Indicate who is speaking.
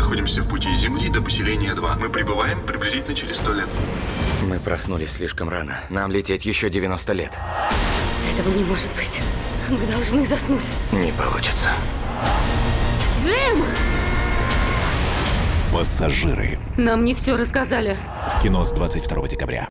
Speaker 1: находимся в пути с Земли до поселения 2. Мы прибываем приблизительно через 100 лет.
Speaker 2: Мы проснулись слишком рано. Нам лететь еще 90 лет.
Speaker 3: Этого не может быть. Мы должны заснуть.
Speaker 2: Не получится.
Speaker 3: Джим!
Speaker 4: Пассажиры.
Speaker 3: Нам не все рассказали.
Speaker 4: В кино с 22 декабря.